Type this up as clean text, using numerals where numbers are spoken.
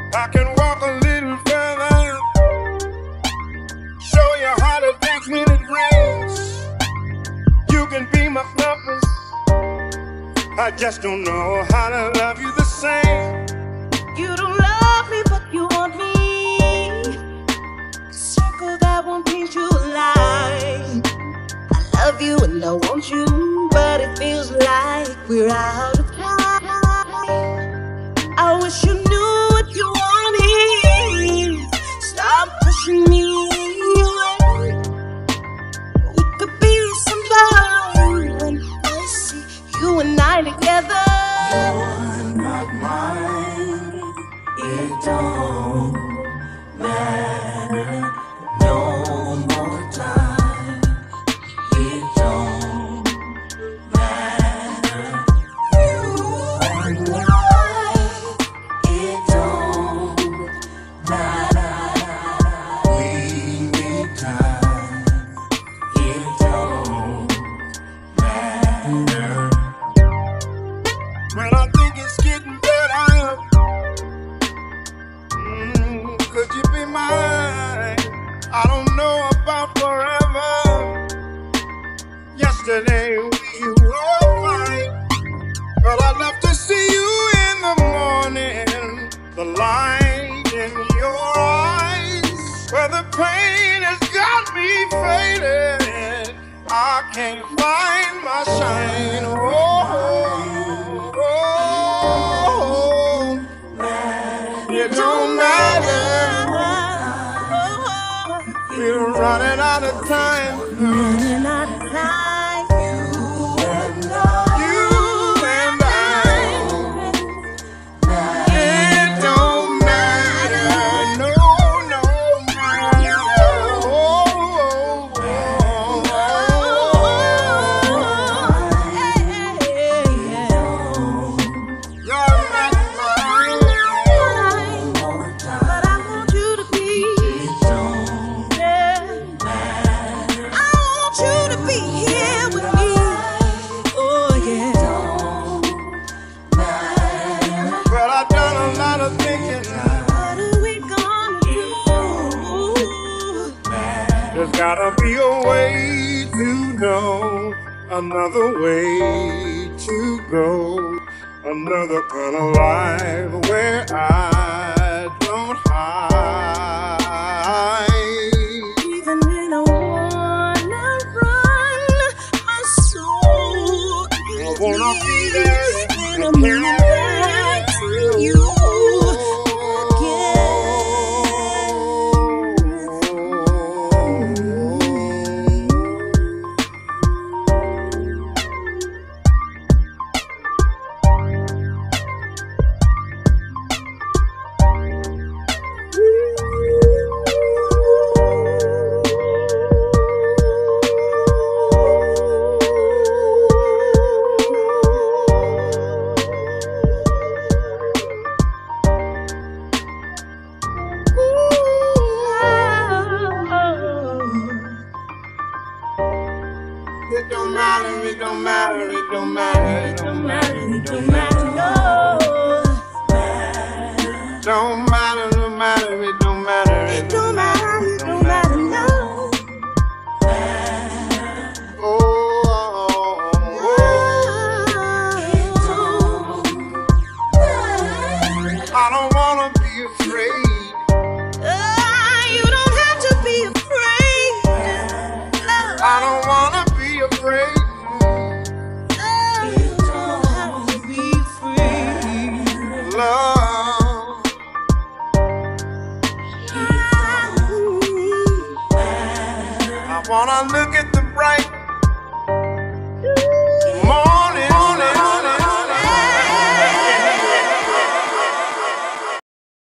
I can walk a little further, show you how to dance when it rains. You can be my compass, I just don't know how to love you the same. You don't love me, but you want me. A circle that won't paint you a line. I love you and I want you, but it feels like we're out of time. I wish you knew what you wanted. Stop pushing me away. We could be somebody when I see you and I together. You're not mine. It don't matter. No more time. It don't matter. You are mine. It don't matter. We need time. It don't matter. Well, I think it's getting better. Could you be mine? I don't know about forever. Yesterday we were fine, but I'd love to see you in the morning. The light in your eyes, where the pain has got me faded. I can't find my shine. It don't matter. We're running out of time. Running out of time. You and I. It don't matter. No, no matter. You're not mine. But I want you to be. I want you to be here with me. Oh yeah. Well, I've done a lot of thinking. What are we gonna do? There's gotta be a way to know, another way to go, another kind of life where I don't hide. Even when I wanna run, my soul I wanna be there and and I'm care. back to you It don't matter, it don't matter, it don't matter, it don't matter, It don't matter, no. don't matter, no matter, it don't matter, It don't matter, it don't matter, no. I don't wanna be afraid. You don't have to be afraid. I don't wanna be afraid. You don't have to be free. Love, I wanna look at the bright